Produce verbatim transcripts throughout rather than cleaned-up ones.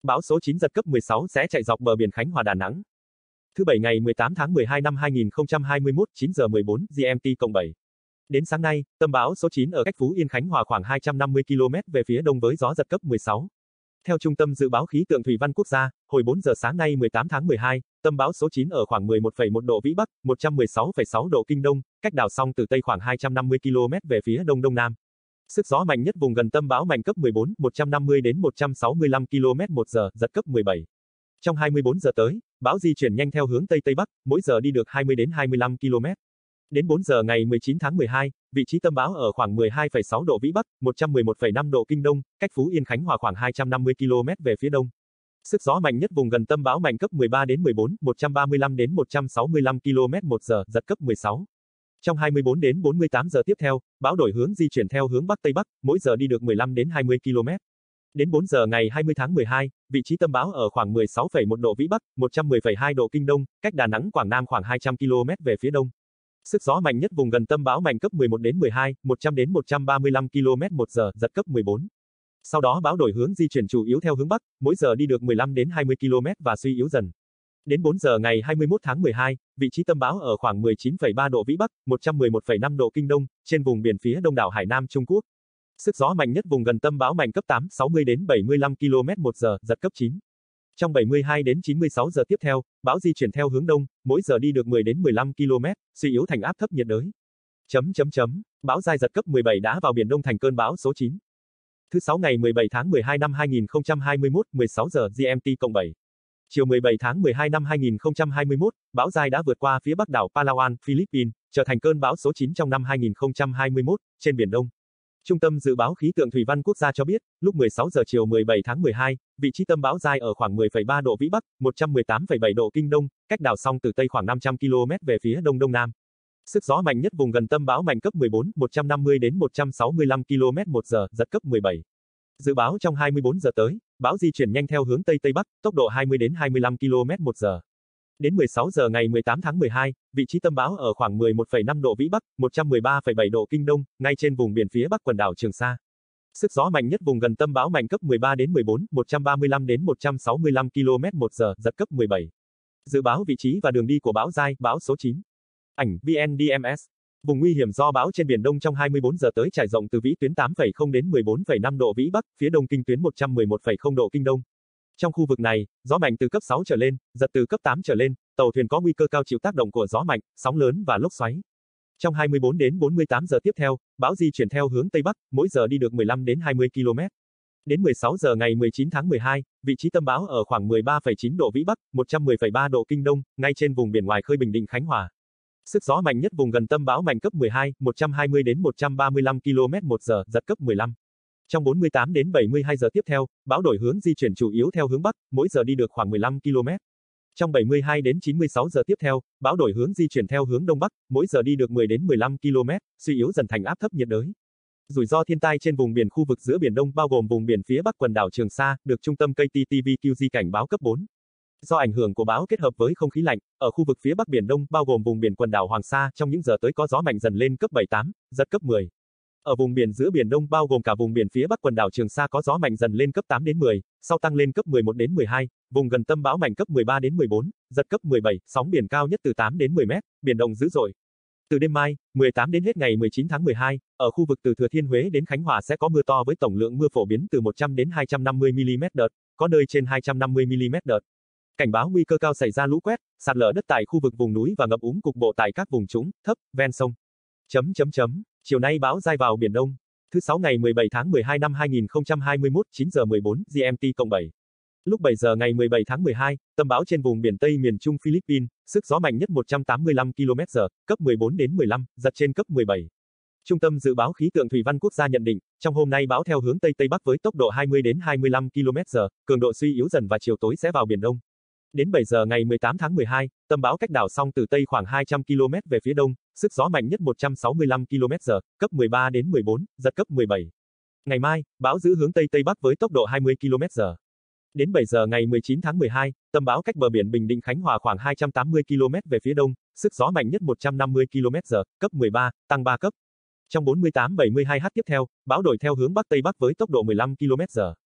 Bão số chín giật cấp mười sáu sẽ chạy dọc bờ biển Khánh Hòa Đà Nẵng. Thứ Bảy ngày mười tám tháng mười hai năm hai nghìn không trăm hai mươi mốt, chín giờ mười bốn giê em tê cộng bảy. Đến sáng nay, tâm bão số chín ở cách Phú Yên Khánh Hòa khoảng hai trăm năm mươi ki lô mét về phía đông với gió giật cấp mười sáu. Theo Trung tâm Dự báo Khí tượng Thủy văn Quốc gia, hồi bốn giờ sáng nay mười tám tháng mười hai, tâm bão số chín ở khoảng mười một phẩy một độ vĩ Bắc, một trăm mười sáu phẩy sáu độ kinh Đông, cách đảo Song Tử Tây khoảng hai trăm năm mươi ki lô mét về phía đông đông nam. Sức gió mạnh nhất vùng gần tâm bão mạnh cấp mười bốn, một trăm năm mươi đến một trăm sáu mươi lăm ki lô mét một giờ, giật cấp mười bảy. Trong hai mươi bốn giờ tới, bão di chuyển nhanh theo hướng Tây Tây Bắc, mỗi giờ đi được hai mươi đến hai mươi lăm ki lô mét. Đến bốn giờ ngày mười chín tháng mười hai, vị trí tâm bão ở khoảng mười hai phẩy sáu độ vĩ Bắc, một trăm mười một phẩy năm độ kinh Đông, cách Phú Yên Khánh Hòa khoảng hai trăm năm mươi ki lô mét về phía đông. Sức gió mạnh nhất vùng gần tâm bão mạnh cấp mười ba đến mười bốn, một trăm ba mươi lăm đến một trăm sáu mươi lăm ki lô mét một giờ, giật cấp mười sáu. Trong hai mươi bốn đến bốn mươi tám giờ tiếp theo, bão đổi hướng di chuyển theo hướng Bắc Tây Bắc, mỗi giờ đi được mười lăm đến hai mươi ki lô mét. Đến bốn giờ ngày hai mươi tháng mười hai, vị trí tâm bão ở khoảng mười sáu phẩy một độ vĩ Bắc, một trăm mười phẩy hai độ kinh Đông, cách Đà Nẵng Quảng Nam khoảng hai trăm ki lô mét về phía đông. Sức gió mạnh nhất vùng gần tâm bão mạnh cấp mười một đến mười hai, một trăm đến một trăm ba mươi lăm ki lô mét một giờ, giật cấp mười bốn. Sau đó bão đổi hướng di chuyển chủ yếu theo hướng Bắc, mỗi giờ đi được mười lăm đến hai mươi ki lô mét và suy yếu dần. Đến bốn giờ ngày hai mươi mốt tháng mười hai, vị trí tâm bão ở khoảng mười chín phẩy ba độ vĩ Bắc, một trăm mười một phẩy năm độ kinh Đông, trên vùng biển phía đông đảo Hải Nam Trung Quốc. Sức gió mạnh nhất vùng gần tâm bão mạnh cấp tám, sáu mươi đến bảy mươi lăm ki lô mét một giờ, giật cấp chín. Trong bảy mươi hai đến chín mươi sáu giờ tiếp theo, bão di chuyển theo hướng đông, mỗi giờ đi được mười đến mười lăm ki lô mét, suy yếu thành áp thấp nhiệt đới. Chấm chấm chấm, bão Giai giật cấp mười bảy đã vào Biển Đông thành cơn bão số chín. Thứ Sáu ngày mười bảy tháng mười hai năm hai nghìn không trăm hai mươi mốt, mười sáu giờ giê em tê cộng bảy. Chiều mười bảy tháng mười hai năm hai nghìn không trăm hai mươi mốt, bão Giai đã vượt qua phía bắc đảo Palawan, Philippines, trở thành cơn bão số chín trong năm hai nghìn không trăm hai mươi mốt, trên Biển Đông. Trung tâm Dự báo Khí tượng Thủy văn Quốc gia cho biết, lúc mười sáu giờ chiều mười bảy tháng mười hai, vị trí tâm bão Giai ở khoảng mười phẩy ba độ vĩ Bắc, một trăm mười tám phẩy bảy độ kinh Đông, cách đảo Song Tử Tây khoảng năm trăm ki lô mét về phía đông đông nam. Sức gió mạnh nhất vùng gần tâm bão mạnh cấp mười bốn, một trăm năm mươi đến một trăm sáu mươi lăm ki lô mét một giờ, giật cấp mười bảy. Dự báo trong hai mươi bốn giờ tới, bão di chuyển nhanh theo hướng Tây Tây Bắc, tốc độ hai mươi đến hai mươi lăm ki lô mét một giờ. Đến mười sáu giờ ngày mười tám tháng mười hai, vị trí tâm bão ở khoảng mười một phẩy năm độ vĩ Bắc, một trăm mười ba phẩy bảy độ kinh Đông, ngay trên vùng biển phía Bắc quần đảo Trường Sa. Sức gió mạnh nhất vùng gần tâm bão mạnh cấp mười ba đến mười bốn, một trăm ba mươi lăm đến một trăm sáu mươi lăm ki lô mét một giờ, giật cấp mười bảy. Dự báo vị trí và đường đi của bão Giai, bão số chín. Ảnh vê en đê em ét. Vùng nguy hiểm do bão trên Biển Đông trong hai mươi bốn giờ tới trải rộng từ vĩ tuyến tám phẩy không đến mười bốn phẩy năm độ vĩ Bắc, phía đông kinh tuyến một trăm mười một phẩy không độ kinh Đông. Trong khu vực này, gió mạnh từ cấp sáu trở lên, giật từ cấp tám trở lên, tàu thuyền có nguy cơ cao chịu tác động của gió mạnh, sóng lớn và lốc xoáy. Trong hai mươi bốn đến bốn mươi tám giờ tiếp theo, bão di chuyển theo hướng Tây Bắc, mỗi giờ đi được mười lăm đến hai mươi ki lô mét. Đến mười sáu giờ ngày mười chín tháng mười hai, vị trí tâm bão ở khoảng mười ba phẩy chín độ vĩ Bắc, một trăm mười phẩy ba độ kinh Đông, ngay trên vùng biển ngoài khơi Bình Định Khánh Hòa. Sức gió mạnh nhất vùng gần tâm bão mạnh cấp mười hai, một trăm hai mươi đến một trăm ba mươi lăm ki lô mét một giờ, giật cấp mười lăm. Trong bốn mươi tám đến bảy mươi hai giờ tiếp theo, bão đổi hướng di chuyển chủ yếu theo hướng Bắc, mỗi giờ đi được khoảng mười lăm ki lô mét. Trong bảy mươi hai đến chín mươi sáu giờ tiếp theo, bão đổi hướng di chuyển theo hướng Đông Bắc, mỗi giờ đi được mười đến mười lăm ki lô mét, suy yếu dần thành áp thấp nhiệt đới. Rủi ro thiên tai trên vùng biển khu vực giữa Biển Đông bao gồm vùng biển phía Bắc quần đảo Trường Sa, được trung tâm ca tê tê vê quy giê cảnh báo cấp bốn. Do ảnh hưởng của bão kết hợp với không khí lạnh, ở khu vực phía Bắc Biển Đông bao gồm vùng biển quần đảo Hoàng Sa trong những giờ tới có gió mạnh dần lên cấp bảy tám, giật cấp mười. Ở vùng biển giữa Biển Đông bao gồm cả vùng biển phía Bắc quần đảo Trường Sa có gió mạnh dần lên cấp tám đến mười, sau tăng lên cấp mười một đến mười hai, vùng gần tâm bão mạnh cấp mười ba đến mười bốn, giật cấp mười bảy, sóng biển cao nhất từ tám đến mười mét, biển động dữ dội. Từ đêm mai, mười tám đến hết ngày mười chín tháng mười hai, ở khu vực từ Thừa Thiên Huế đến Khánh Hòa sẽ có mưa to với tổng lượng mưa phổ biến từ một trăm đến hai trăm năm mươi mi li mét đợt, có nơi trên hai trăm năm mươi mi li mét đợt. Cảnh báo nguy cơ cao xảy ra lũ quét, sạt lở đất tại khu vực vùng núi và ngập úng cục bộ tại các vùng trũng, thấp, ven sông. Chấm chấm chấm. Chiều nay bão Giai vào Biển Đông. Thứ Sáu ngày mười bảy tháng mười hai năm hai nghìn không trăm hai mươi mốt, chín giờ mười bốn giê em tê cộng bảy. Lúc bảy giờ ngày mười bảy tháng mười hai, tâm bão trên vùng biển Tây miền Trung Philippines, sức gió mạnh nhất một trăm tám mươi lăm ki lô mét giờ, cấp mười bốn đến mười lăm, giật trên cấp mười bảy. Trung tâm Dự báo Khí tượng Thủy văn Quốc gia nhận định, trong hôm nay bão theo hướng Tây Tây Bắc với tốc độ hai mươi đến hai mươi lăm ki lô mét giờ, cường độ suy yếu dần và chiều tối sẽ vào Biển Đông. Đến bảy giờ ngày mười tám tháng mười hai, tâm bão cách đảo Song Tử Tây khoảng hai trăm ki lô mét về phía đông, sức gió mạnh nhất một trăm sáu mươi lăm ki lô mét giờ, cấp mười ba đến mười bốn, giật cấp mười bảy. Ngày mai, bão giữ hướng Tây Tây Bắc với tốc độ hai mươi ki lô mét giờ. Đến bảy giờ ngày mười chín tháng mười hai, tâm bão cách bờ biển Bình Định Khánh Hòa khoảng hai trăm tám mươi ki lô mét về phía đông, sức gió mạnh nhất một trăm năm mươi ki lô mét giờ, cấp mười ba, tăng ba cấp. Trong bốn mươi tám đến bảy mươi hai giờ tiếp theo, bão đổi theo hướng Bắc Tây Bắc với tốc độ mười lăm ki lô mét giờ.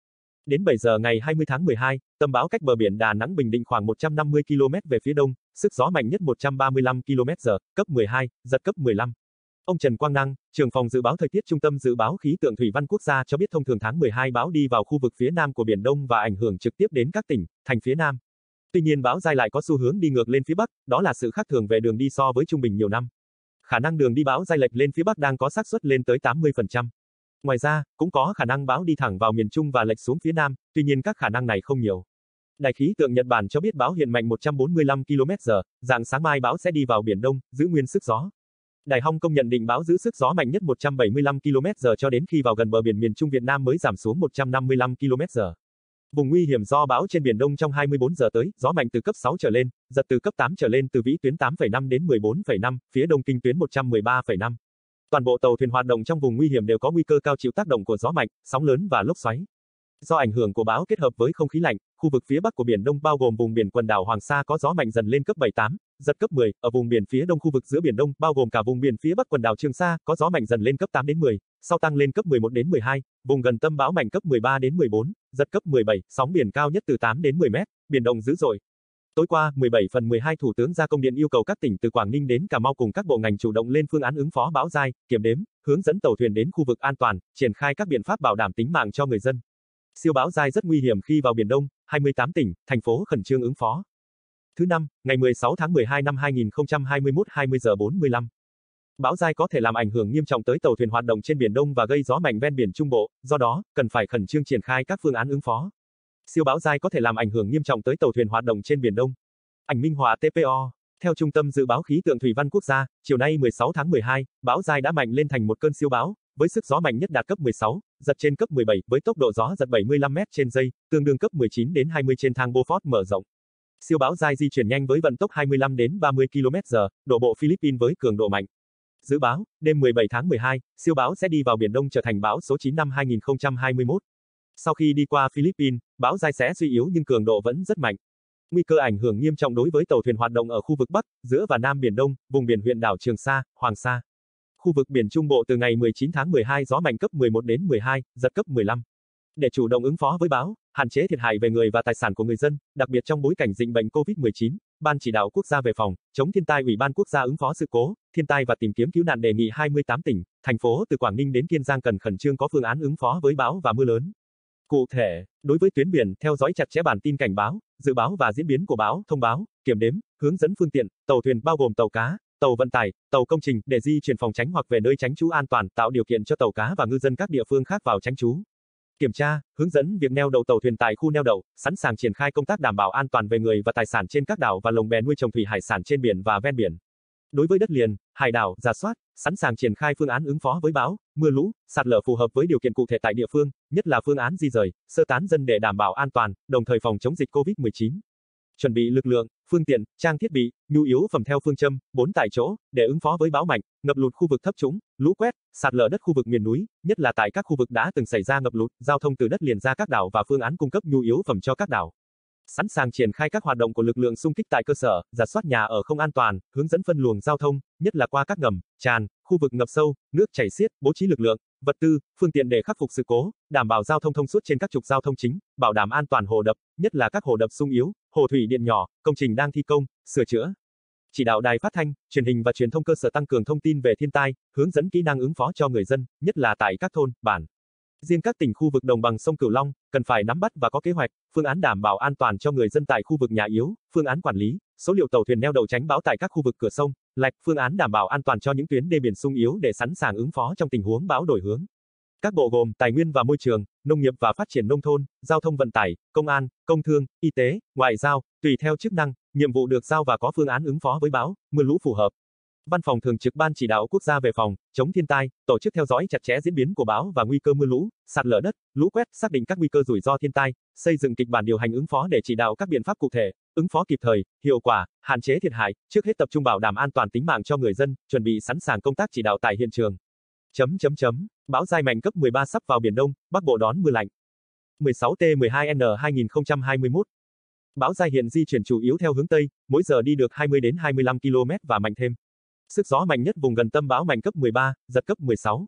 Đến bảy giờ ngày hai mươi tháng mười hai, tâm bão cách bờ biển Đà Nẵng Bình Định khoảng một trăm năm mươi ki lô mét về phía đông, sức gió mạnh nhất một trăm ba mươi lăm ki lô mét giờ, cấp mười hai, giật cấp mười lăm. Ông Trần Quang Năng, trưởng phòng dự báo thời tiết Trung tâm Dự báo Khí tượng Thủy văn Quốc gia cho biết thông thường tháng mười hai bão đi vào khu vực phía nam của Biển Đông và ảnh hưởng trực tiếp đến các tỉnh, thành phía nam. Tuy nhiên bão Giai lại có xu hướng đi ngược lên phía bắc, đó là sự khác thường về đường đi so với trung bình nhiều năm. Khả năng đường đi bão Giai lệch lên phía bắc đang có xác suất lên tới tám mươi phần trăm. Ngoài ra, cũng có khả năng bão đi thẳng vào miền Trung và lệch xuống phía Nam, tuy nhiên các khả năng này không nhiều. Đài khí tượng Nhật Bản cho biết bão hiện mạnh một trăm bốn mươi lăm ki lô mét giờ, rạng sáng mai bão sẽ đi vào Biển Đông, giữ nguyên sức gió. Đài Hong Kong nhận định bão giữ sức gió mạnh nhất một trăm bảy mươi lăm ki lô mét giờ cho đến khi vào gần bờ biển miền Trung Việt Nam mới giảm xuống một trăm năm mươi lăm ki lô mét giờ. Vùng nguy hiểm do bão trên Biển Đông trong hai mươi bốn giờ tới, gió mạnh từ cấp sáu trở lên, giật từ cấp tám trở lên từ vĩ tuyến tám phẩy năm đến mười bốn phẩy năm, phía đông kinh tuyến một trăm mười ba phẩy năm. Toàn bộ tàu thuyền hoạt động trong vùng nguy hiểm đều có nguy cơ cao chịu tác động của gió mạnh, sóng lớn và lốc xoáy. Do ảnh hưởng của bão kết hợp với không khí lạnh, khu vực phía bắc của Biển Đông bao gồm vùng biển quần đảo Hoàng Sa có gió mạnh dần lên cấp bảy tám, giật cấp mười, ở vùng biển phía đông khu vực giữa Biển Đông bao gồm cả vùng biển phía bắc quần đảo Trường Sa có gió mạnh dần lên cấp tám đến mười, sau tăng lên cấp mười một đến mười hai, vùng gần tâm bão mạnh cấp mười ba đến mười bốn, giật cấp mười bảy, sóng biển cao nhất từ tám đến mười mét, biển động dữ dội. Tối qua, mười bảy phần mười hai Thủ tướng ra công điện yêu cầu các tỉnh từ Quảng Ninh đến Cà Mau cùng các bộ ngành chủ động lên phương án ứng phó bão Giai, kiểm đếm, hướng dẫn tàu thuyền đến khu vực an toàn, triển khai các biện pháp bảo đảm tính mạng cho người dân. Siêu bão Giai rất nguy hiểm khi vào Biển Đông, hai mươi tám tỉnh, thành phố khẩn trương ứng phó. Thứ năm, ngày mười sáu tháng mười hai năm hai nghìn không trăm hai mươi mốt hai mươi giờ bốn mươi lăm. Bão Giai có thể làm ảnh hưởng nghiêm trọng tới tàu thuyền hoạt động trên Biển Đông và gây gió mạnh ven biển Trung Bộ, do đó, cần phải khẩn trương triển khai các phương án ứng phó. Siêu bão Giai có thể làm ảnh hưởng nghiêm trọng tới tàu thuyền hoạt động trên Biển Đông. Ảnh minh họa tê pê o. Theo Trung tâm Dự báo Khí tượng Thủy văn Quốc gia, chiều nay mười sáu tháng mười hai, bão Giai đã mạnh lên thành một cơn siêu bão, với sức gió mạnh nhất đạt cấp mười sáu, giật trên cấp mười bảy, với tốc độ gió giật bảy mươi lăm mét trên giây, tương đương cấp mười chín đến hai mươi trên thang Beaufort mở rộng. Siêu bão Giai di chuyển nhanh với vận tốc hai mươi lăm đến ba mươi ki lô mét giờ, đổ bộ Philippines với cường độ mạnh. Dự báo, đêm mười bảy tháng mười hai, siêu bão sẽ đi vào Biển Đông trở thành bão số chín năm hai nghìn không trăm hai mươi mốt. Sau khi đi qua Philippines, bão Giai sẽ suy yếu nhưng cường độ vẫn rất mạnh. Nguy cơ ảnh hưởng nghiêm trọng đối với tàu thuyền hoạt động ở khu vực Bắc, giữa và Nam Biển Đông, vùng biển huyện đảo Trường Sa, Hoàng Sa. Khu vực biển Trung Bộ từ ngày mười chín tháng mười hai gió mạnh cấp mười một đến mười hai, giật cấp mười lăm. Để chủ động ứng phó với bão, hạn chế thiệt hại về người và tài sản của người dân, đặc biệt trong bối cảnh dịch bệnh covid mười chín, Ban Chỉ đạo Quốc gia về phòng chống thiên tai Ủy ban Quốc gia ứng phó sự cố, thiên tai và tìm kiếm cứu nạn đề nghị hai mươi tám tỉnh, thành phố từ Quảng Ninh đến Kiên Giang cần khẩn trương có phương án ứng phó với bão và mưa lớn. Cụ thể, đối với tuyến biển, theo dõi chặt chẽ bản tin cảnh báo, dự báo và diễn biến của bão, thông báo, kiểm đếm, hướng dẫn phương tiện, tàu thuyền bao gồm tàu cá, tàu vận tải, tàu công trình để di chuyển phòng tránh hoặc về nơi tránh trú an toàn, tạo điều kiện cho tàu cá và ngư dân các địa phương khác vào tránh trú. Kiểm tra, hướng dẫn việc neo đậu tàu thuyền tại khu neo đậu, sẵn sàng triển khai công tác đảm bảo an toàn về người và tài sản trên các đảo và lồng bè nuôi trồng thủy hải sản trên biển và ven biển. Đối với đất liền, hải đảo, rà soát, sẵn sàng triển khai phương án ứng phó với bão, mưa lũ, sạt lở phù hợp với điều kiện cụ thể tại địa phương, nhất là phương án di rời, sơ tán dân để đảm bảo an toàn, đồng thời phòng chống dịch covid mười chín. Chuẩn bị lực lượng, phương tiện, trang thiết bị, nhu yếu phẩm theo phương châm bốn tại chỗ để ứng phó với bão mạnh, ngập lụt khu vực thấp trũng, lũ quét, sạt lở đất khu vực miền núi, nhất là tại các khu vực đã từng xảy ra ngập lụt, giao thông từ đất liền ra các đảo và phương án cung cấp nhu yếu phẩm cho các đảo. Sẵn sàng triển khai các hoạt động của lực lượng xung kích tại cơ sở, rà soát nhà ở không an toàn, hướng dẫn phân luồng giao thông, nhất là qua các ngầm, tràn, khu vực ngập sâu, nước chảy xiết, bố trí lực lượng, vật tư, phương tiện để khắc phục sự cố, đảm bảo giao thông thông suốt trên các trục giao thông chính, bảo đảm an toàn hồ đập, nhất là các hồ đập sung yếu, hồ thủy điện nhỏ, công trình đang thi công, sửa chữa. Chỉ đạo đài phát thanh, truyền hình và truyền thông cơ sở tăng cường thông tin về thiên tai, hướng dẫn kỹ năng ứng phó cho người dân, nhất là tại các thôn, bản. Riêng các tỉnh khu vực đồng bằng sông Cửu Long, cần phải nắm bắt và có kế hoạch, phương án đảm bảo an toàn cho người dân tại khu vực nhà yếu, phương án quản lý, số liệu tàu thuyền neo đậu tránh bão tại các khu vực cửa sông, lạch, phương án đảm bảo an toàn cho những tuyến đê biển sung yếu để sẵn sàng ứng phó trong tình huống bão đổi hướng. Các bộ gồm Tài nguyên và Môi trường, Nông nghiệp và Phát triển nông thôn, Giao thông vận tải, Công an, Công thương, Y tế, Ngoại giao, tùy theo chức năng, nhiệm vụ được giao và có phương án ứng phó với bão, mưa lũ phù hợp. Văn phòng Thường trực Ban Chỉ đạo Quốc gia về phòng chống thiên tai, tổ chức theo dõi chặt chẽ diễn biến của bão và nguy cơ mưa lũ, sạt lở đất, lũ quét, xác định các nguy cơ rủi ro thiên tai, xây dựng kịch bản điều hành ứng phó để chỉ đạo các biện pháp cụ thể, ứng phó kịp thời, hiệu quả, hạn chế thiệt hại, trước hết tập trung bảo đảm an toàn tính mạng cho người dân, chuẩn bị sẵn sàng công tác chỉ đạo tại hiện trường. Chấm chấm chấm. Bão Giai mạnh cấp mười ba sắp vào Biển Đông, Bắc Bộ đón mưa lạnh. mười sáu T mười hai N hai nghìn không trăm hai mươi mốt. Bão Giai hiện di chuyển chủ yếu theo hướng Tây, mỗi giờ đi được hai mươi đến hai mươi lăm ki lô mét và mạnh thêm. Sức gió mạnh nhất vùng gần tâm bão mạnh cấp mười ba, giật cấp mười sáu.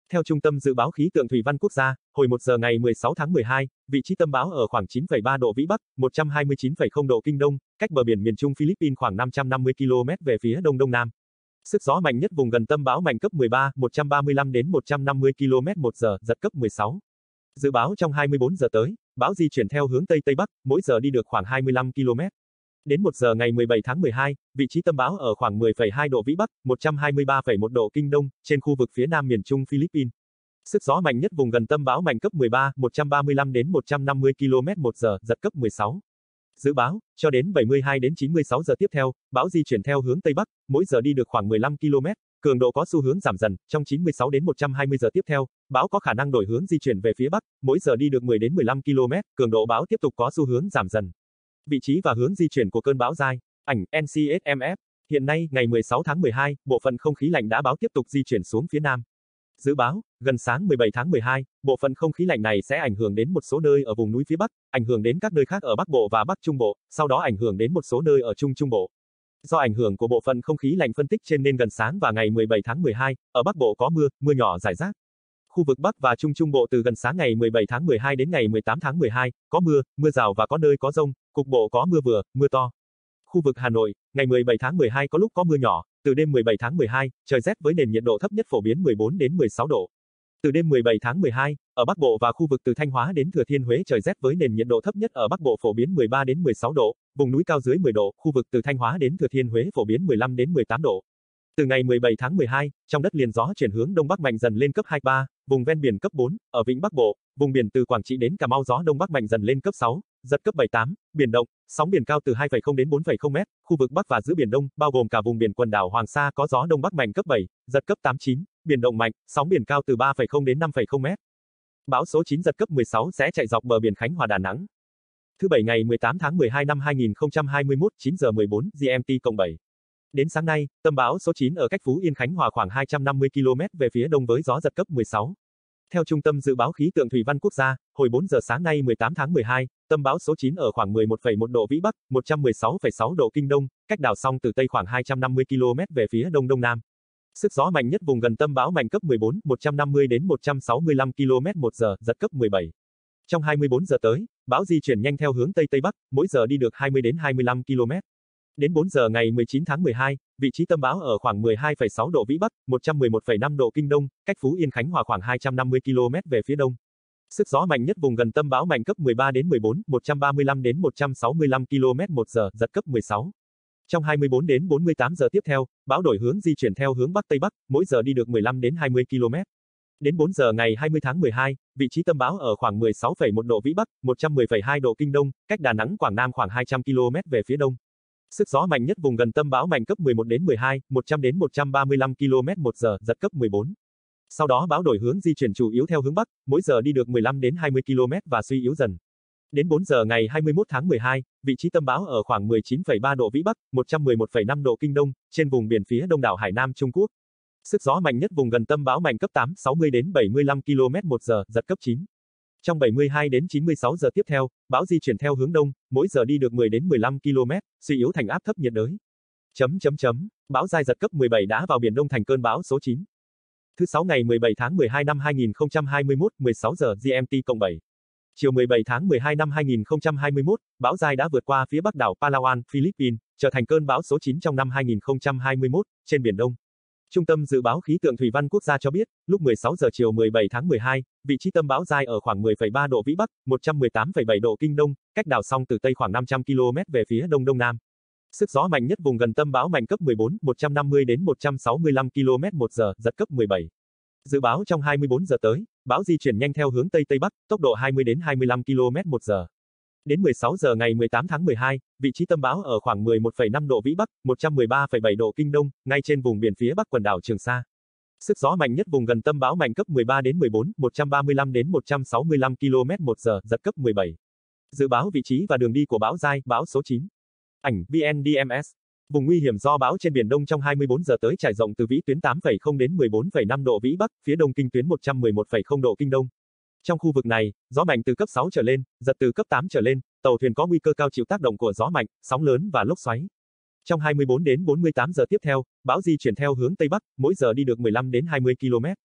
Theo Trung tâm Dự báo Khí tượng Thủy văn Quốc gia, hồi một giờ ngày mười sáu tháng mười hai, vị trí tâm bão ở khoảng chín phẩy ba độ Vĩ Bắc, một trăm hai mươi chín phẩy không độ Kinh Đông, cách bờ biển miền Trung Philippines khoảng năm trăm năm mươi ki lô mét về phía đông đông nam. Sức gió mạnh nhất vùng gần tâm bão mạnh cấp mười ba, một trăm ba mươi lăm đến một trăm năm mươi ki lô mét một giờ, giật cấp mười sáu. Dự báo trong hai mươi bốn giờ tới, bão di chuyển theo hướng Tây Tây Bắc, mỗi giờ đi được khoảng hai mươi lăm ki lô mét. Đến một giờ ngày mười bảy tháng mười hai, vị trí tâm bão ở khoảng mười phẩy hai độ Vĩ Bắc, một trăm hai mươi ba phẩy một độ Kinh Đông, trên khu vực phía nam miền Trung Philippines. Sức gió mạnh nhất vùng gần tâm bão mạnh cấp mười ba, một trăm ba mươi lăm đến một trăm năm mươi ki lô mét một giờ, giật cấp mười sáu. Dự báo, cho đến bảy mươi hai đến chín mươi sáu giờ tiếp theo, bão di chuyển theo hướng Tây Bắc, mỗi giờ đi được khoảng mười lăm ki lô mét, cường độ có xu hướng giảm dần, trong chín mươi sáu đến một trăm hai mươi giờ tiếp theo, bão có khả năng đổi hướng di chuyển về phía Bắc, mỗi giờ đi được mười đến mười lăm ki lô mét, cường độ bão tiếp tục có xu hướng giảm dần. Vị trí và hướng di chuyển của cơn bão Rai, ảnh en xê ét em ép. Hiện nay, ngày mười sáu tháng mười hai, bộ phận không khí lạnh đã báo tiếp tục di chuyển xuống phía Nam. Dự báo, gần sáng mười bảy tháng mười hai, bộ phận không khí lạnh này sẽ ảnh hưởng đến một số nơi ở vùng núi phía Bắc, ảnh hưởng đến các nơi khác ở Bắc Bộ và Bắc Trung Bộ, sau đó ảnh hưởng đến một số nơi ở Trung Trung Bộ. Do ảnh hưởng của bộ phận không khí lạnh phân tích trên nên gần sáng và ngày mười bảy tháng mười hai, ở Bắc Bộ có mưa, mưa nhỏ rải rác. Khu vực Bắc và Trung Trung Bộ từ gần sáng ngày mười bảy tháng mười hai đến ngày mười tám tháng mười hai, có mưa, mưa rào và có nơi có dông, cục bộ có mưa vừa, mưa to. Khu vực Hà Nội, ngày mười bảy tháng mười hai có lúc có mưa nhỏ, từ đêm mười bảy tháng mười hai, trời rét với nền nhiệt độ thấp nhất phổ biến mười bốn đến mười sáu độ. Từ đêm mười bảy tháng mười hai, ở Bắc Bộ và khu vực từ Thanh Hóa đến Thừa Thiên Huế trời rét với nền nhiệt độ thấp nhất ở Bắc Bộ phổ biến mười ba đến mười sáu độ, vùng núi cao dưới mười độ, khu vực từ Thanh Hóa đến Thừa Thiên Huế phổ biến mười lăm đến mười tám độ. Từ ngày mười bảy tháng mười hai, trong đất liền gió chuyển hướng đông bắc mạnh dần lên cấp hai ba, vùng ven biển cấp bốn, ở vịnh Bắc Bộ, vùng biển từ Quảng Trị đến Cà Mau gió đông bắc mạnh dần lên cấp sáu, giật cấp bảy tám, biển động, sóng biển cao từ hai phẩy không đến bốn phẩy không mét, khu vực Bắc và giữa Biển Đông, bao gồm cả vùng biển quần đảo Hoàng Sa có gió đông bắc mạnh cấp bảy, giật cấp tám chín, biển động mạnh, sóng biển cao từ ba phẩy không đến năm phẩy không mét. Bão số chín giật cấp mười sáu sẽ chạy dọc bờ biển Khánh Hòa Đà Nẵng. Thứ bảy ngày mười tám tháng mười hai năm hai nghìn không trăm hai mươi mốt, chín giờ mười bốn giê em tê cộng bảy. Đến sáng nay, tâm bão số chín ở cách Phú Yên Khánh Hòa khoảng hai trăm năm mươi ki lô mét về phía đông với gió giật cấp mười sáu. Theo Trung tâm Dự báo Khí tượng Thủy văn Quốc gia, hồi bốn giờ sáng nay mười tám tháng mười hai, tâm bão số chín ở khoảng mười một phẩy một độ Vĩ Bắc, một trăm mười sáu phẩy sáu độ Kinh Đông, cách đảo Song Tử Tây khoảng hai trăm năm mươi ki lô mét về phía đông đông nam. Sức gió mạnh nhất vùng gần tâm bão mạnh cấp mười bốn, một trăm năm mươi đến một trăm sáu mươi lăm ki lô mét một giờ, giật cấp mười bảy. Trong hai mươi bốn giờ tới, bão di chuyển nhanh theo hướng Tây Tây Bắc, mỗi giờ đi được hai mươi đến hai mươi lăm ki lô mét. Đến bốn giờ ngày mười chín tháng mười hai, vị trí tâm bão ở khoảng mười hai phẩy sáu độ Vĩ Bắc, một trăm mười một phẩy năm độ Kinh Đông, cách Phú Yên Khánh Hòa khoảng hai trăm năm mươi ki lô mét về phía đông. Sức gió mạnh nhất vùng gần tâm bão mạnh cấp mười ba đến mười bốn, một trăm ba mươi lăm đến một trăm sáu mươi lăm ki lô mét một giờ, giật cấp mười sáu. Trong hai mươi bốn đến bốn mươi tám giờ tiếp theo, bão đổi hướng di chuyển theo hướng Bắc Tây Bắc, mỗi giờ đi được mười lăm đến hai mươi ki lô mét. Đến bốn giờ ngày hai mươi tháng mười hai, vị trí tâm bão ở khoảng mười sáu phẩy một độ Vĩ Bắc, một trăm mười phẩy hai độ Kinh Đông, cách Đà Nẵng Quảng Nam khoảng hai trăm ki lô mét về phía đông. Sức gió mạnh nhất vùng gần tâm bão mạnh cấp mười một đến mười hai, một trăm đến một trăm ba mươi lăm ki lô mét một giờ, giật cấp mười bốn. Sau đó bão đổi hướng di chuyển chủ yếu theo hướng Bắc, mỗi giờ đi được mười lăm đến hai mươi ki lô mét và suy yếu dần. Đến bốn giờ ngày hai mươi mốt tháng mười hai, vị trí tâm bão ở khoảng mười chín phẩy ba độ Vĩ Bắc, một trăm mười một phẩy năm độ Kinh Đông, trên vùng biển phía đông đảo Hải Nam Trung Quốc. Sức gió mạnh nhất vùng gần tâm bão mạnh cấp tám, sáu mươi đến bảy mươi lăm ki lô mét một giờ, giật cấp chín. Trong bảy mươi hai đến chín mươi sáu giờ tiếp theo, bão di chuyển theo hướng đông, mỗi giờ đi được mười đến mười lăm ki lô mét, suy yếu thành áp thấp nhiệt đới. Chấm chấm chấm, bão Rai giật cấp mười bảy đã vào Biển Đông thành cơn bão số chín. Thứ sáu ngày mười bảy tháng mười hai năm hai nghìn không trăm hai mươi mốt, mười sáu giờ giê em tê cộng bảy. Chiều mười bảy tháng mười hai năm hai nghìn không trăm hai mươi mốt, bão Rai đã vượt qua phía bắc đảo Palawan, Philippines, trở thành cơn bão số chín trong năm hai nghìn không trăm hai mươi mốt, trên Biển Đông. Trung tâm Dự báo Khí tượng Thủy văn Quốc gia cho biết, lúc mười sáu giờ chiều mười bảy tháng mười hai, vị trí tâm bão Rai ở khoảng mười phẩy ba độ Vĩ Bắc, một trăm mười tám phẩy bảy độ Kinh Đông, cách đảo Song Tử Tây khoảng năm trăm ki lô mét về phía đông đông nam. Sức gió mạnh nhất vùng gần tâm bão mạnh cấp mười bốn, một trăm năm mươi đến một trăm sáu mươi lăm ki lô mét một giờ, giật cấp mười bảy. Dự báo trong hai mươi bốn giờ tới, bão di chuyển nhanh theo hướng Tây Tây Bắc, tốc độ hai mươi đến hai mươi lăm ki lô mét một giờ. Đến mười sáu giờ ngày mười tám tháng mười hai, vị trí tâm bão ở khoảng mười một phẩy năm độ Vĩ Bắc, một trăm mười ba phẩy bảy độ Kinh Đông, ngay trên vùng biển phía Bắc quần đảo Trường Sa. Sức gió mạnh nhất vùng gần tâm bão mạnh cấp mười ba đến mười bốn, một trăm ba mươi lăm đến một trăm sáu mươi lăm ki lô mét một giờ, giật cấp mười bảy. Dự báo vị trí và đường đi của bão Rai, bão số chín. Ảnh vê en đê em ét. Vùng nguy hiểm do bão trên Biển Đông trong hai mươi bốn giờ tới trải rộng từ vĩ tuyến tám phẩy không đến mười bốn phẩy năm độ Vĩ Bắc, phía đông kinh tuyến một trăm mười một phẩy không độ Kinh Đông. Trong khu vực này, gió mạnh từ cấp sáu trở lên, giật từ cấp tám trở lên, tàu thuyền có nguy cơ cao chịu tác động của gió mạnh, sóng lớn và lốc xoáy. Trong hai mươi bốn đến bốn mươi tám giờ tiếp theo, bão di chuyển theo hướng Tây Bắc, mỗi giờ đi được mười lăm đến hai mươi ki lô mét.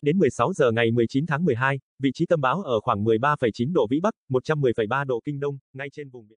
Đến mười sáu giờ ngày mười chín tháng mười hai, vị trí tâm bão ở khoảng mười ba phẩy chín độ Vĩ Bắc, một trăm mười phẩy ba độ Kinh Đông, ngay trên vùng biển